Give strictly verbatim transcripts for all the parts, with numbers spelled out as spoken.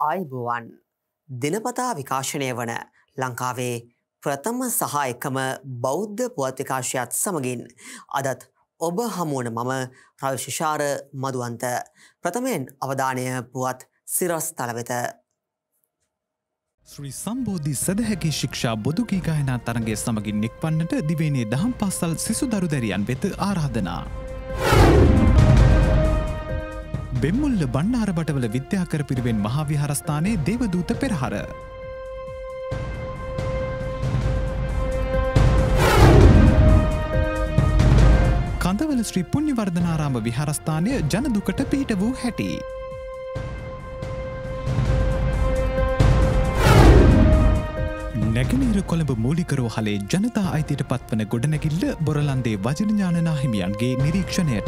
ආයිබෝවන් දිනපතා විකාශනය වන ලංකාවේ ප්‍රථම සහ එකම බෞද්ධ පුවත් විකාශයත් සමගින් අදත් ඔබ හමුවන මම රවිශිෂාර මදුවන්ත ප්‍රථමයෙන් අවධානය පුවත් සිරස් තල වෙත. ශ්‍රී සම්බෝධි සදහැගේ ශික්ෂා බොදුගී ගායනා තරගය සමගින් නික්වන්නට දිවයිනේ දහම් පාසල් සිසු දරුදැරියන් වෙත ආරාධනා. බෙම්මුල්ල බණ්ඩාරබටවල විද්‍යාකර පිරිවෙන් මහා විහාරස්ථානයේ දේවදූත පෙරහර. කඳවල ශ්‍රී පුණ්‍යවර්ධනාරාම විහාරස්ථානය ජනදුකට පිහිට වූ හැටි. නැගෙනහිර කොළඹ මූලිකරෝ හලේ ජනතා අයිතියට පත්වන ගොඩනැගිල්ල බොරලන්දේ වජිරඥාන නාහිමියන්ගේ නිරීක්ෂණයට.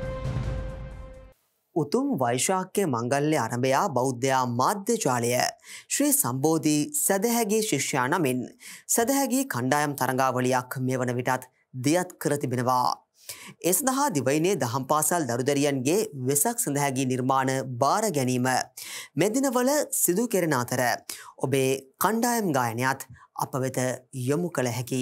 උතුම් වෛශාක්‍ය මංගල්‍ය අරඹයා බෞද්ධයා මාධ්‍ය ජාලය ශ්‍රී සම්බෝධි සදහැගේ ශිෂ්‍යයා නමින් සදහැගේ කණ්ඩායම් තරඟාවලියක් මේ වන විටත් දියත් කර තිබෙනවා. ඒ සඳහා දිවයිනේ දහම් පාසල් දරුදැරියන්ගේ වෙසක් සඳහැගේ නිර්මාණ බාර ගැනීම මෙදිනවල සිදු කෙරෙන අතර ඔබේ කණ්ඩායම් ගායනයත් අප වෙත යොමු කළ හැකි.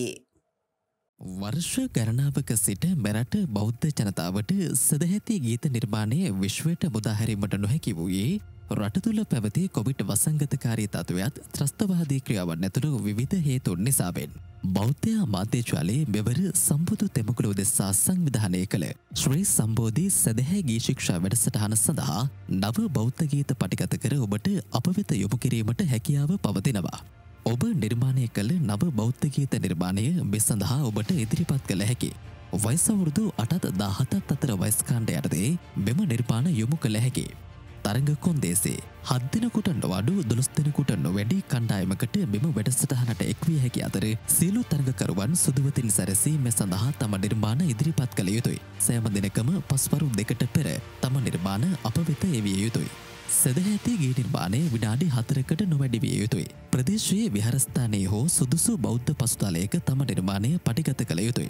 වර්ෂ ගණනාවක සිට මෙරට බෞද්ධ ජනතාවට සදහැති ගීත නිර්මාණය විශ්වයට මුදාහැරීමට නොහැකි වූයේ රට තුළ පැවති කොවිඩ් වසංගතකාරී තත්ත්වයත් ත්‍රස්තවාදී ක්‍රියාවන් ඇතුළු විවිධ හේතුන් නිසාවෙන්. බෞද්ධයා මාධ්‍යජාලයේ මෙවර සම්බුදු තෙමකුල උදෙසා සංවිධානය කළ ශ්‍රී සම්බෝධි සදහැ ගී ශික්ෂා වැඩසටහන සඳහා නව බෞද්ධ ගීත පටිගත කර ඔබට අප වෙත යොමු කිරීමට හැකියාව පවතිනවා. ඔබ නිර්මාණය කළ නව බෞද්ධ ගීත නිර්මාණය මේ සඳහා ඔබට ඉදිරිපත් කළ හැකි. වයස අවුරුදු අටත් දාහතත් අතර වයස් කාණ්ඩයටදී මෙම නිර්මාණ යොමු කළ හැකි. තරඟ කොන්දේසේ හත් දිනකට නොවඩු දොළොස් දිනකට නොවැඩි කණ්ඩායමකට මෙම වැඩසටහනට එක්විය හැකි අතර සියලු තරඟකරුවන් සුදුවතින් සැරසී මේ සඳහා තම නිර්මාණ ඉදිරිපත් කළ යුතුයි. සෑම දිනකම පස්වරු දෙකට පෙර තම නිර්මාණ අප වෙත එවිය යුතුයි. සදහැති ගී නිර්මාණය විනාඩි හතරකට නොවැඩි විය යුතුයි. ප්‍රදේශයේ විහාරස්ථානයේ හෝ සුදුසු බෞද්ධ පසුතලයක තම නිර්මාණය පටිගත කළ යුතුයි.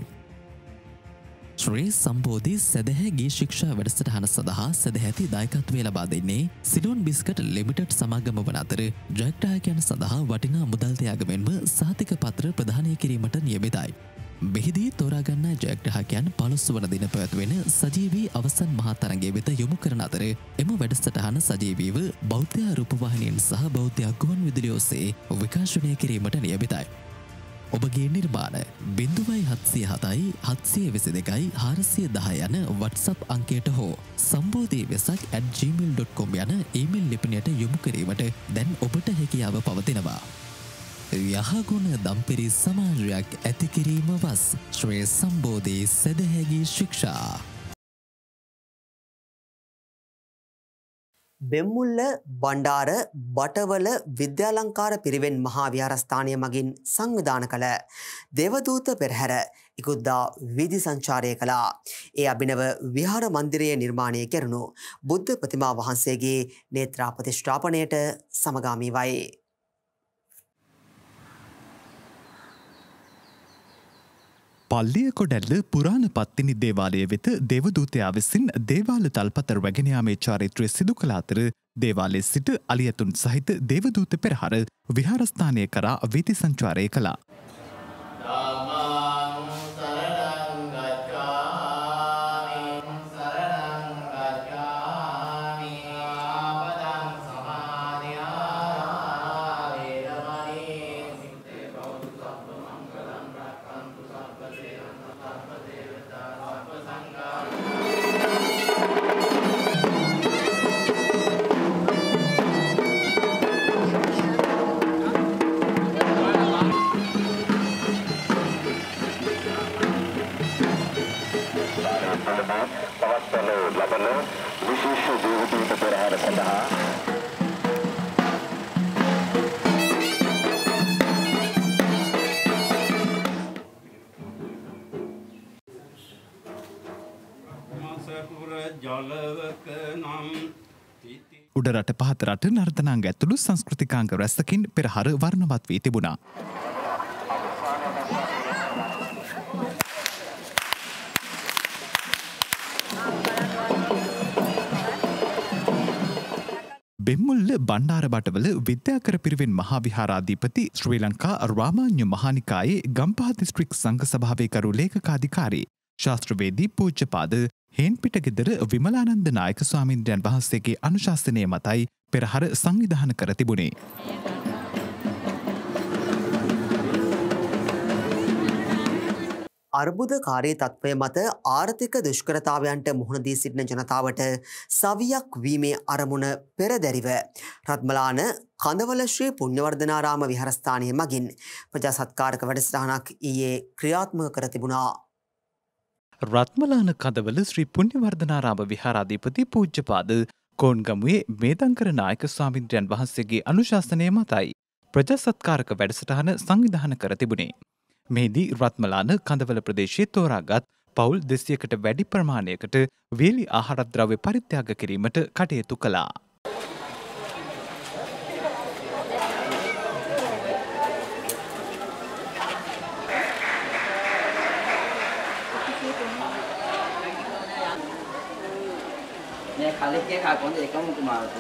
ශ්‍රී සම්බෝධි සදහැ ගී ශික්ෂා වැඩසටහන සඳහා සදහැති දායකත්වය ලබා දෙන්නේ සිලෝන් බිස්කට් ලිමිටඩ් සමාගම වන අතර ජයග්‍රාහකයන් සඳහා වටිනා මුදල් ත්‍යාගමෙන්ම සහතික පත්‍ර ප්‍රදානය කිරීමට නියමිතයි. මෙහිදී තෝරාගන්නා ජයග්‍රාහකයන් පළොස් වන දින පැවැත්වෙන සජීවී අවසන් මහා තරඟය වෙත යොමු කරන අතර එම වැඩසටහන සජීවීව බෞද්ධ රූපවාහිනියෙන් සහ බෞද්ධ ගුවන් විදුලිය ඔස්සේ විකාශනය කිරීමට නියමිතයි. ඔබගේ නිර්මාණ බිඳුවයි හත්සිය හතයි හත්සිය විසි දෙකයි හාරසිය දහ යන වට්සප් අංකයට හෝ Sambodhi Vesak at Gmail dot com යන ඊමේල් ලිපිනයට යොමු කිරීමට දැන් ඔබට හැකියාව පවතිනවා. යහගුණ දම්පිරි සමාජයක් ඇති කිරීම වස් ශ්‍රී සම්බෝධි සදහැගී ශික්ෂා. බෙම්මුල්ල බණ්ඩාර බටවල විද්‍යාලංකාර පිරිවෙන් මහා විහාරස්ථානය මගින් සංවිධාන කළ දේවදූත පෙරහැර ඉකුද්දා වීදි සංචාරය කළා. ඒ අභිනව විහාර මන්දිරයේ නිර්මාණය කෙරුණු බුද්ධ ප්‍රතිමා වහන්සේගේ නේත්‍රා ප්‍රතිෂ්ඨාපනයට සමගාමී වයි. පල්ලිය කොඩැල්ල පුරාණ පත්තිනි දේවාලය වෙත දේවදූතයා විසින් දේවාල තල්පතර රැගෙන යාමේ චාරිත්‍රය සිදු කළ අතර දේවාලයේ සිට අලියතුන් සහිත දේවදූත පෙරහර විහාරස්ථානය කරා වීථි සංචාරය කළා. උඩරට පහත රට නර්තනාංග ඇතුළු සංස්කෘතිකාංග රැසකින් පෙරහර වර්ණවත් වී තිබුණා. බෙම්මුල්ල බණ්ඩාරබටවල විද්‍යාකර පිරිවෙන් මහාවිහාරාධිපති ශ්‍රී ලංකා රාමාන්‍ය මහානිකායේ ගම්පහ දිස්ත්‍රික් සංඝ සභාවේ කරු ලේකකාධිකාරී ශාස්ත්‍රවේදී පූජ්‍යපාද හේන්පිටගෙදර විමලානන්ද නායක ස්වාමීන්ද්‍රයන් වහන්සේගේ අනුශාසනය මතයි පෙරහර සංවිධාන කර තිබුණේ. අර්බුදකාරී තත්ත්වය මත ආර්ථික දුෂ්කරතාවයන්ට මුහුණ දී සිටින ජනතාවට සවියක් වීමේ අරමුණ පෙරදැරිව රත්මලාන කඳවල ශ්‍රී පුණ්‍යවර්ධනාරාම විහාරස්ථානය මගින් ප්‍රජාසත්කාරක වැඩසටහනක් ඊයේ ක්‍රියාත්මක කර තිබුණා. රත්මලාන කඳවල ශ්‍රී පුණ්‍යවර්ධනාරාම විහාරාධිපති පූජ්‍යපාද කෝන්ගමුවේ මේදංකර නායක ස්වාමීන්ද්‍රයන් වහන්සේගේ අනුශාසනය මතයි ප්‍රජාසත්කාරක වැඩසටහන සංවිධානය කර තිබුණේ. මෙහිදී රත්මලාන කඳවල ප්‍රදේශයේ තෝරාගත් පවුල් දෙසියකට වැඩි ප්‍රමාණයකට වේලි ආහාරද්‍රව්‍ය පරිත්‍යාග කිරීමට කටයුතු කළා. මේ කලිකේ කාකොන්ද එකම කුමාරතුංග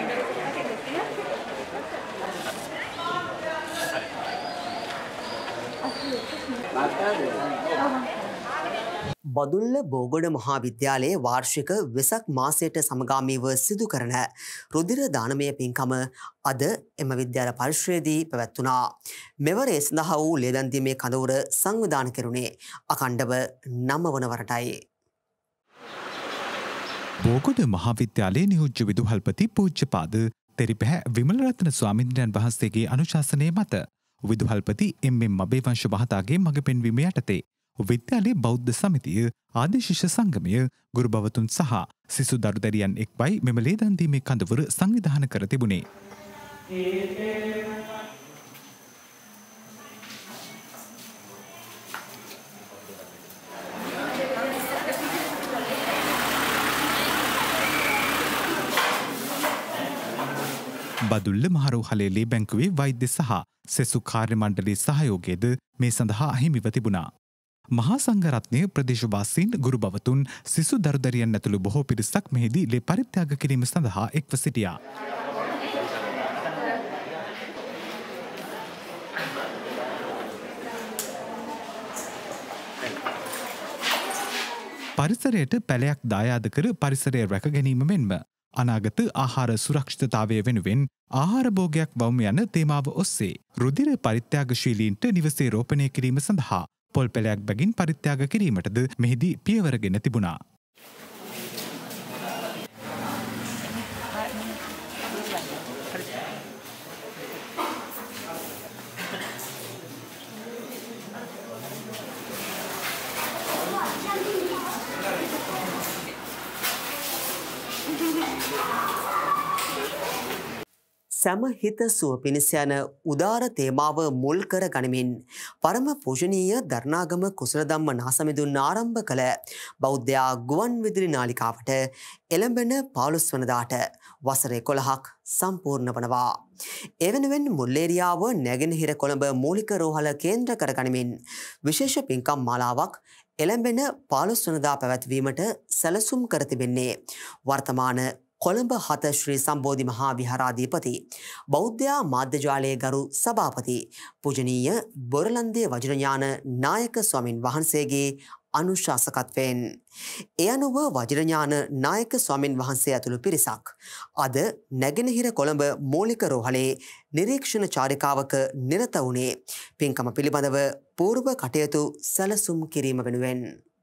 බදුල්ල බෝගොඩ මහා විද්‍යාලයේ වාර්ෂික වෙසක් මාසයට සමගාමීව සිදු කරන රුධිර දානමය පින්කම අද එම විද්‍යාල පරිශ්‍රයේදී පැවැත්වුණා. මෙවර ඒ සඳහා වූ ලේදන් දීමේ කඳවුර සංවිධානය කෙරුණේ අඛණ්ඩව නම වන වරටයි. බෝගොඩ මහාවිද්‍යාලයේ නියෝජ්‍ය විදුහල්පති පූජ්‍යපාද තෙරිපැහැ විමලරත්න ස්වාමීන්ද්‍රයන් වහන්සේගේ අනුශාසනය මත විදුහල්පති එම් එම් අබේවංශ මහතාගේ මඟ පෙන්වීම යටතේ විද්‍යාලයේ බෞද්ධ සමිතිය ආදී ශිෂ්‍ය සංගමය ගුරු භවතුන් සහ සිසු දරුදැරියන් එක්වයි මෙම ලේදන් දීමේ කඳවුර සංවිධානය කර තිබුණේ. බදුල්ල මහරෝහලේ ලේ බැංකුවේ වෛද්‍ය සහ සෙසු කාර්ය මණ්ඩලයේ සහයෝගයද මේ සඳහා අහිමිව තිබුණා. මහා සංඝරත්නය ප්‍රදේශවාසීන් ගුරු භවතුන් සිසු දරුදරියන් ඇතුළු බොහෝ පිරිසක් මෙහිදී ලේ පරිත්‍යාග කිරීම සඳහා එක්ව සිටියා. පරිසරයට පැලයක් දායාද කර පරිසරය රැක ගැනීම මෙන්ම අනාගත ආහාර සුරක්ෂිතතාවය වෙනුවෙන් ආහාර භෝගයක් වවුම යන තේමාව ඔස්සේ රුධිර පරිත්‍යාගශීලීන්ට නිවසේ රෝපණය කිරීම සඳහා පොල් පැලයක් බැගින් පරිත්‍යාග කිරීමටද මෙහිදී පියවරගෙන තිබුණා. සැම හිත සුව පිණිස යන උදාර තේමාව මුල් කර ගනිමින් පරම පූජනීය දරණාගම කුසල ධම්ම නාසමිඳුන් ආරම්භ කළ බෞද්ධයා ගුවන් විදුලි නාලිකාවට එළඹෙන පහළොස් වනදාට වසර එකොළහක් සම්පූර්ණ වනවා. ඒ වෙනුවෙන් මුල්ලේරියාව නැගෙනහිර කොළඹ මූලික රෝහල කේන්ද්‍ර කර ගනිමින් විශේෂ පින්කම් මාලාවක් එළඹෙන පහළොස් වනදා පැවැත්වීමට සැලසුම් කර තිබෙන්නේ වර්තමාන කොළඹ හත ශ්‍රී සම්බෝධි මහා විහාරාධිපති බෞද්ධයා මාධ්‍යජාලයේ ගරු සභාපති පූජනීය බොරලන්දේ වජිරඥාන නායක ස්වාමින් වහන්සේගේ අනුශාසකත්වයෙන් ඒ අනුව වජිරඥාන නායක ස්වාමින් වහන්සේ ඇතුළු පිරිසක් අද නැගෙනහිර කොළඹ මූලික රෝහලේ නිරීක්ෂණ චාරිකාවක නිරත වුණේ පින්කම පිළිබඳව පූර්ව කටයුතු සැලසුම් කිරීම වෙනුවෙන්.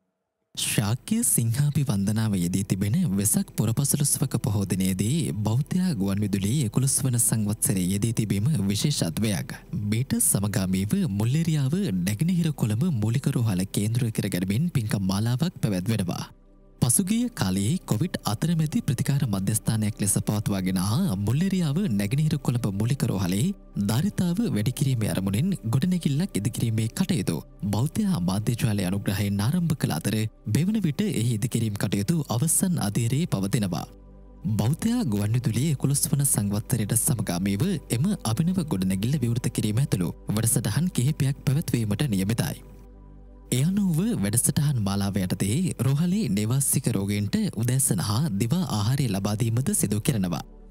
ශාක්‍ය සිංහාපි වන්දනාව යෙදී තිබෙන වෙසක් පුරපසළොස්වක පොහෝ දිනයේදී බෞද්ධයා ගුවන් විදුලියේ එකොළොස් වන සංවත්සරයේ යෙදී තිබීම විශේෂත්වයක්. මීට සමගාමීව මුල්ලේරියාව නැගෙනහිර කොළඹ මූලික රෝහල කේන්ද්‍රය කර ගැනීමෙන් පින්කම් මාලාවක් පැවැත්වෙනවා. පසුගිය කාලයේ කොවිඩ් අතරමැදි ප්‍රතිකාර මධ්‍යස්ථානයක් ලෙස පවත්වාගෙන ආ මුල්ලේරියාව නැගෙනහිර කොළඹ මූලික රෝහලේ ධාරිතාව වැඩි කිරීමේ අරමුණෙන් ගොඩනැගිල්ලක් ඉදිකිරීමේ කටයුතු බෞද්ධ මාධ්‍යජාලය අනුග්‍රහයෙන් ආරම්භ කළ අතර බෙවන විට එහි ඉදිකිරීම් කටයුතු අවසන් අධීරයේ පවතිනවා. බෞද්ධ ගුවන්විදුලියේ එකොළොස් වන සංවත්සරයට සමගාමීව එම අභිනව ගොඩනැගිල්ල විවෘත කිරීම ඇතුළු වැඩසටහන් කිහිපයක් පැවැත්වීමට නියමිතයි. එය අනුව වැඩසටහන් මාලාව යටතේ රෝහලේ නිවාසික රෝගීන්ට උදෑසන හා දිවා ආහාරය ලබා දීමද සිදු කරනවා.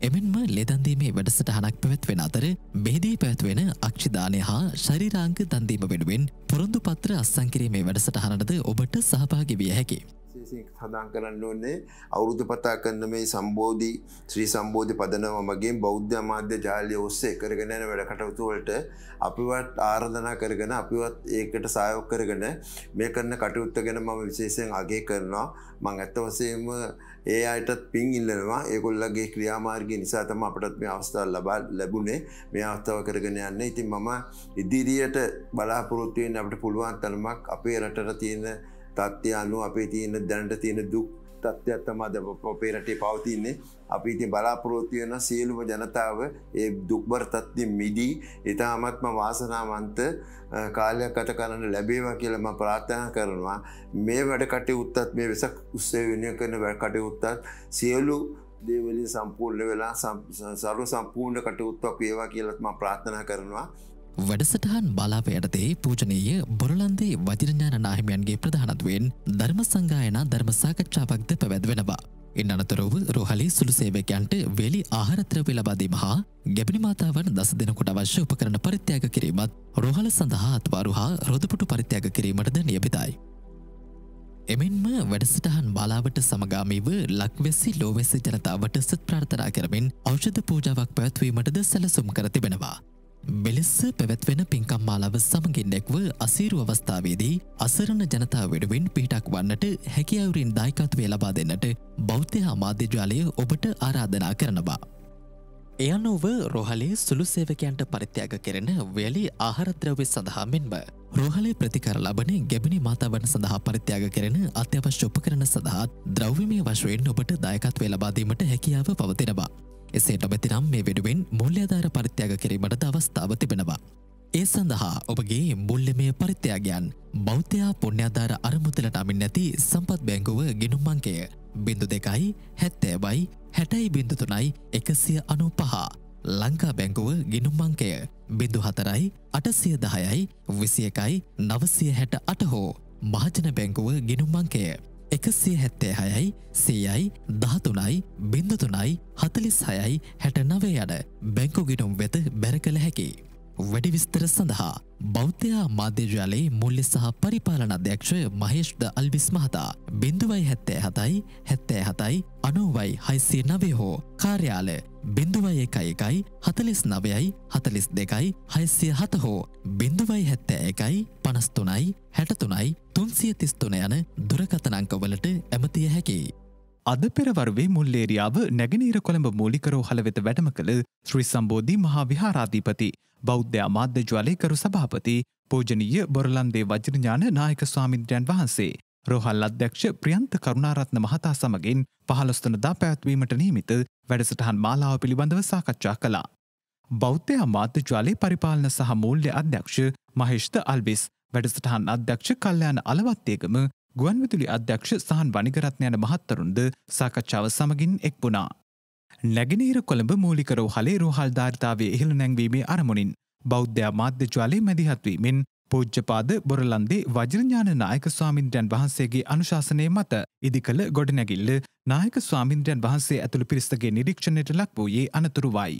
එමෙන්ම ලෙදන්දීමේ වැඩසටහනක් පැවැත්වෙන අතර මෙහිදී පැවැත්වෙන අක්ෂිදානය හා ශරීරාංග දන්දීම වෙනුවෙන් පොරොන්දු පත්‍ර අත්සන් කිරීමේ වැඩසටහනටද ඔබට සහභාගී විය හැකි. සඳහන් කරන්න ඕනේ අවුරුදු පතා කරන මේ සම්බෝධි ශ්‍රී සම්බෝධි පදනම මගින් බෞද්ධ මාධ්‍ය ජාලය ඔස්සේ කරගෙන යන වැඩ කටයුතු වලට අපිවත් ආරාධනා කරගෙන අපිවත් ඒකට සහයෝග කරගෙන මේ කරන කටයුත්ත ගැන මම විශේෂයෙන් අගය කරනවා. මම අත්ත වශයෙන්ම ඒ අයටත් පින් ඉල්ලනවා. ඒගොල්ලන්ගේ ක්‍රියාමාර්ගය නිසා තමයි අපිටත් මේ අවස්ථාව ලබා ලැබුණේ. මේ අවස්ථාව කරගෙන යන්න. ඉතින් මම ඉදිරියට බලාපොරොත්තු වෙන්නේ අපිට පුළුවන් තරමක් අපේ රටට තියෙන තත්ත්වය අනුව අපේ තියෙන දැනට තියෙන දුක් තත්ත්වයක් තමයි අපේ රටේ පවතින්නේ. අපි ඉතින් බලාපොරොත්තු වෙන සියලුම ජනතාව ඒ දුක්බර තත්ත්වෙ මිදී ඊටාත්ම වාසනාවන්ත කාලයක් ගත කරන්න ලැබේවා කියලා මම ප්‍රාර්ථනා කරනවා. මේ වැඩ කටයුත්තත් මේ වෙසක් උත්සවය වෙනුවෙන් කරන වැඩ කටයුත්තත් සියලු දේවලින් සම්පූර්ණ වෙලා සර්ව සම්පූර්ණ කටයුත්තක් වේවා කියලා මම ප්‍රාර්ථනා කරනවා. වැඩසටහන් බලාප යටතේ පූජනීය බොරලන්දේ වජිරඥාන නාහිමියන්ගේ ප්‍රධානත්වයෙන් ධර්ම සංගායනා ධර්ම සාකච්ඡාවක්ද පැවැත්වෙනවා. ඉන් අනතුරුව රෝහලේ සුළු සේවකයන්ට වේලි ආහාර ද්‍රව්‍ය ලබා දීම හා ගැබිනි මාතාවන් දස දිනකට අවශ්‍ය උපකරණ පරිත්‍යාග කිරීමත් රෝහල සඳහා අත්වාරු හා රොදපුටු පරිත්‍යාග කිරීමටද නියමිතයි. එමෙන්ම වැඩසටහන් බාලාවට සමගාමීව ලක්වැසි ලෝවැසි ජනතාවට සත් ප්‍රාර්ථනා කරමින් ඖෂධ පූජාවක් පැවැත්වීමටද සැලසුම් කර තිබෙනවා. මෙලෙස පැවැත්වෙන පින්කම් මාලාව සමගින් එක්ව අසීරු අවස්ථාවේදී අසරණ ජනතාව වෙනුවෙන් පිහිටක් වන්නට හැකියාවරින් දායකත්වය ලබා දෙන්නට බෞද්ධ අමාත්‍ය ජාලය ඔබට ආරාධනා කරනවා. එය අනුව රෝහලේ සුළු සේවකයන්ට පරිත්‍යාග කෙරෙන වේලි ආහාර ද්‍රව්‍ය සඳහා මෙන්ම රෝහලේ ප්‍රතිකාර ලබන ගැබිනි මාතාවන් සඳහා පරිත්‍යාග කෙරෙන අත්‍යවශ්‍ය උපකරණ සඳහා ද්‍රව්‍යමය වශයෙන් ඔබට දායකත්වය ලබා දීමට හැකියාව පවතිනවා. එසේ නොමැතිනම් මේ වෙනුවෙන් මූල්‍යාධාර පරිත්‍යාග කිරීමට අවස්ථාව තිබෙනවා. ඒ සඳහා ඔබගේ මුල්‍යමය පරිත්‍යාගයන් බෞද්ධ පුණ්‍යාධාර අරමුදලට අමින් නැති සම්පත් බැංකුව ගිණුම් අංකය බිංදු දෙකයි හැත්තෑවයි හැටයි බිංදු තුනයි එකසිය අනූපහ ලංකා බැංකුව ගිණුම් අංකය බිංදු හතරයි අටසිය දහයයි විසි එකයි නවසිය හැට අට හෝ මහජන බැංකුව ගිණුම් අංකය එකසිය හැත්තෑ හයයි සීයයි දහතුනයි බිංදු තුනයි හතලිස් හයයි හැට නවය යන බැංකු ගිණුම් වෙත බැර කළ හැකි. වැඩි විස්තර සඳහා බෞද්ධ මාධ්‍ය ජාලයේ මුල්‍ය සහ පරිපාලන අධ්‍යක්ෂ මහේෂ් ද අල්විස් මහතා බිංදුවයි හැත්තෑ හතයි හැත්තෑ හතයි අනූවයි හයිසිය නවය හෝ කාර්යාල බිංදුවයි එකයි එකයි හතලිස් නවයයි හතලිස් දෙකයි හයිසිය හත හෝ බිංදුවයි හැත්තෑ එකයි පනස් තුනයි හැට තුනයි තුන්සිය තිස් තුන යන දුරකථන අංකවලට ඇමතිය හැකියි. අද පෙරවරුවේ මුල්ලේරියාව නැගෙනහිර කොළඹ මූලික රෝහල වෙත වැඩම කළ ශ්‍රී සම්බෝධි මහා විහාරාධිපති බෞද්ධ අමාත්‍ය ජාලේකරු සභාපති පූජනීය බොරලන්දේ වජිරඥාන නායක ස්වාමීන්ද්‍රයන් වහන්සේ රෝහල් අධ්‍යක්ෂ ප්‍රියන්ත කරුණාරත්න මහතා සමගින් පහළොස් වෙනිදා පැවැත්වීමට නියමිත වැඩසටහන් මාලාව පිළිබඳව සාකච්ඡා කළා. බෞද්ධ අමාත්‍ය ජාලේ පරිපාලන සහ මූල්‍ය අධ්‍යක්ෂ මහේෂ් ද අල්විස් වැඩසටහන් අධ්‍යක්ෂ කල්යාණ අලවත්තේගම ගුවන්විදුලි අධ්‍යක්ෂ සහන් වනිගරත්න යන මහත්තරුන්ද සාකච්ඡාව සමගින් එක් වුණා. නැගෙනහිර කොළඹ මූලික රෝහලේ රෝහල් ධාරිතාවය ඉහළ නැංවීමේ අරමුණින් බෞද්ධ මාධ්‍ය ජාලේ මැදිහත්වීමෙන් පූජ්‍යපාද බොරලන්දේ වජිරඥාන නායක ස්වාමීන්ද්‍රයන් වහන්සේගේ අනුශාසනය මත ඉදිකළ ගොඩනැගිල්ල නායක ස්වාමීන්ද්‍රයන් වහන්සේ ඇතුළු පිරිසගේ නිරීක්ෂණයට ලක් වූයේ අනතුරුවයි.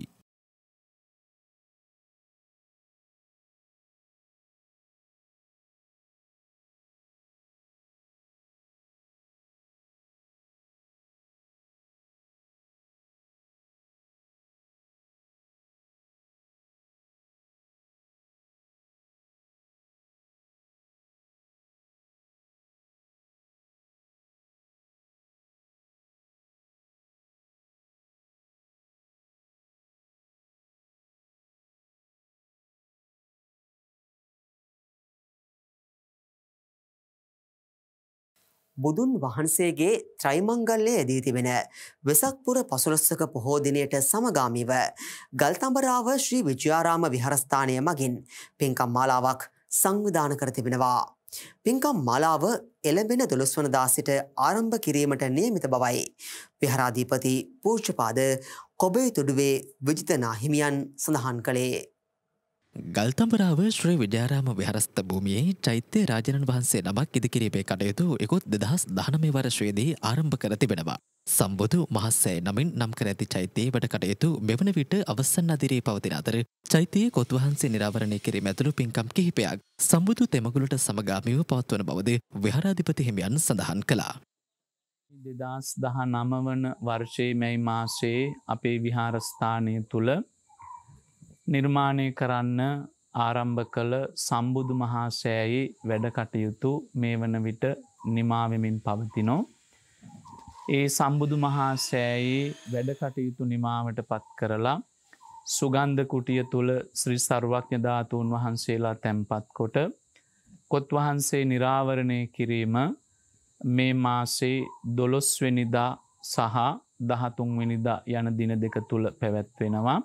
බුදුන් වහන්සේගේ ත්‍රිමංගල්‍යය දී තිබෙන වෙසක්පුර පසළොස්වක පොහෝ දිනයට සමගාමීව ගල්තඹරාව ශ්‍රී විජයාරාම විහාරස්ථානය මගින් පින්කම් මාලාවක් සංවිධානය කර තිබෙනවා. පින්කම් මාලාව එළඹෙන දොළොස් වනදා සිට ආරම්භ කිරීමට නියමිත බවයි විහාරාධිපති පූජ්‍යපාද කොබේතුඩුවේ විජිත නාහිමියන් සඳහන් කළේ. ගල්තඹරාව ශ්‍රී විජයාරාම විහාරස්ථ භූමියේ චෛත්‍ය රාජනන් වහන්සේ නමක් ඉදිකිරීමේ කටයුතු එකොත් දෙදහස් දහනවය වර්ෂයේදී ආරම්භ කර තිබෙනවා. සම්බුදු මහස්සෑ නමින් නම් කර ඇති චෛත්‍යයේ වැඩ කටයුතු මෙවන විට අවසන් අදිරේ පවතින අතර චෛත්‍යයේ කොත් වහන්සේ නිරාවරණය කිරීම ඇතුළු පින්කම් කිහිපයක් සම්බුදු තෙමගුලට සමගාමීව පවත්වන බවද විහාරාධිපති හිමියන් සඳහන් කළා. දෙදස් දහ නව වන වර්ෂයේ මැයි මාසයේ අපේ විහාරස්ථානය තුළ නිර්මාණය කරන්න ආරම්භ කළ සම්බුදු මහා සෑයේ වැඩ කටයුතු මේ වන විට නිමාවෙමින් පවතිනෝ. ඒ සම්බුදු මහා සෑයේ වැඩ කටයුතු නිමාවට පත් කරලා සුගන්ධ කුටිය තුළ ශ්‍රී සර්වඥ ධාතුන් වහන්සේලා තැන්පත් කොට කොත් වහන්සේ නිරාවරණය කිරීම මේ මාසේ දොළොස්වෙනිදා සහ දහතුන්වෙනිදා යන දින දෙක තුළ පැවැත්වෙනවා.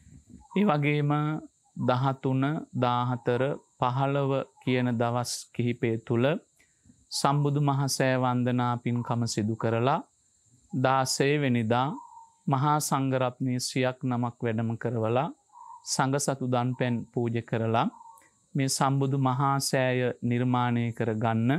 ඒ වගේම දහතුන දාහතර පහළව කියන දවස් කිහිපය තුළ සම්බුදු මහසෑ වන්දනා පින්කම සිදු කරලා දාසය වෙනිදා මහා සංඝරත්නය සියක් නමක් වැඩම කරවලා සංඝ සතු දන් පැන් පූජ කරලා මේ සම්බුදු මහා සෑය නිර්මාණය කර ගන්න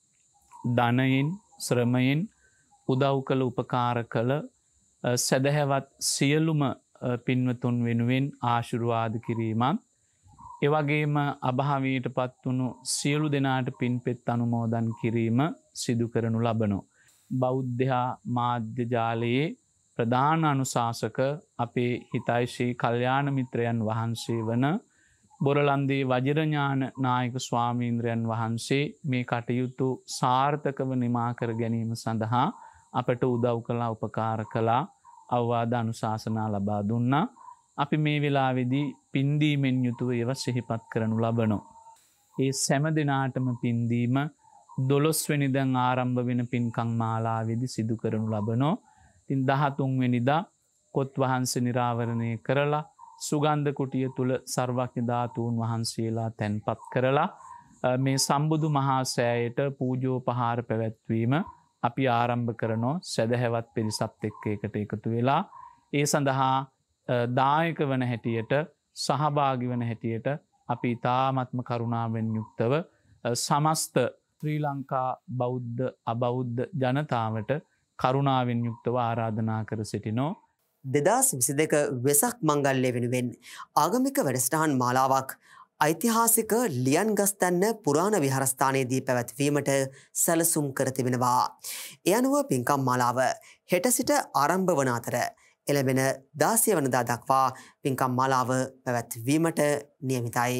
ධනයෙන් ශ්‍රමයෙන් උදව් කළ උපකාර කළ සැදැහැවත් සියලුම පින්වතුන් වෙනුවෙන් ආශිර්වාද කිරීමත් එවැගේම අභාවයට පත් වුණු සියලු දෙනාට පින්පෙත් අනුමෝදන් කිරීම සිදු කරනු ලබනෝ. බෞද්ධ මාධ්‍ය ජාලයේ ප්‍රධාන අනුශාසක අපේ හිතයිශී කල්යාණ මිත්‍රයන් වහන්සේ වන බොරලන්දේ වජිරඥාන නායක ස්වාමීන්ද්‍රයන් වහන්සේ මේ කටයුතු සාර්ථකව නිමා කර ගැනීම සඳහා අපට උදව් කළා උපකාර කළා අවවාද අනුශාසනා ලබා දුන්නා. අපි මේ වෙලාවේදී පින්දීමෙන් යුතුව ඒව සිහිපත් කරනු ලබනෝ. ඒ සෑම දිනාටම පින්දීම දොළොස් වෙනිදා ආරම්භ වෙන පින්කම් මාලාවේදී සිදු කරනු ලබනෝ. ඉතින් දහතුන් වෙනිදා කොත් වහන්සේ නිරාවරණය කරලා සුගන්ධ කුටිය තුල සර්වඥ ධාතුන් වහන්සේලා තැන්පත් කරලා මේ සම්බුදු මහා සෑයට පූජෝපහාර පැවැත්වීම අපි ආරම්භ කරනෝ සදහැවත් පිරිසත් එක්ක එකට එකතු වෙලා ඒ සඳහා දායක වන හැටියට සහභාගී වන හැටියට අපි ඊ타ත්ම කරුණාවෙන් යුක්තව සමස්ත ශ්‍රී ලංකා බෞද්ධ අබෞද්ධ ජනතාවට කරුණාවෙන් යුක්තව ආරාධනා කර සිටිනෝ. දෙදස් විසි දෙක වෙසක් මංගල්‍යය වෙනුවෙන් ආගමික වැඩසටහන් මාලාවක් ඓතිහාසික ලියන්ගස්තන්න පුරාණ විහාරස්ථානයේදී පැවැත්වීමට සැලසුම් කර තිබෙනවා. ඒ අනුව පින්කම් මාලාව හෙට සිට ආරම්භ වන අතර එළඹෙන දාසය වනදා දක්වා පින්කම් මාලාව පැවැත්වීමට නියමිතයි.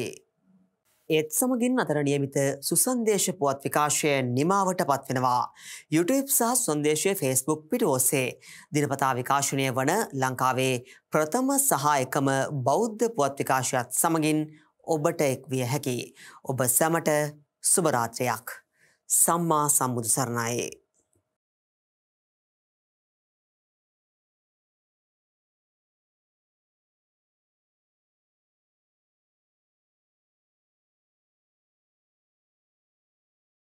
ඒත් සමගින් අතර නියමිත සුසන්දේශ පුවත් විකාශය නිමාවට පත්වෙනවා. YouTube සහ සුසන්දේශයේ Facebook පිටු ඔස්සේ දිනපතා විකාශනය වන ලංකාවේ ප්‍රථම සහ එකම බෞද්ධ පුවත් විකාශයත් සමගින් ඔබට එක් විය හැකි. ඔබ සැමට සුබ රාත්‍රියක්. සම්මා සම්බුදු සරණයි.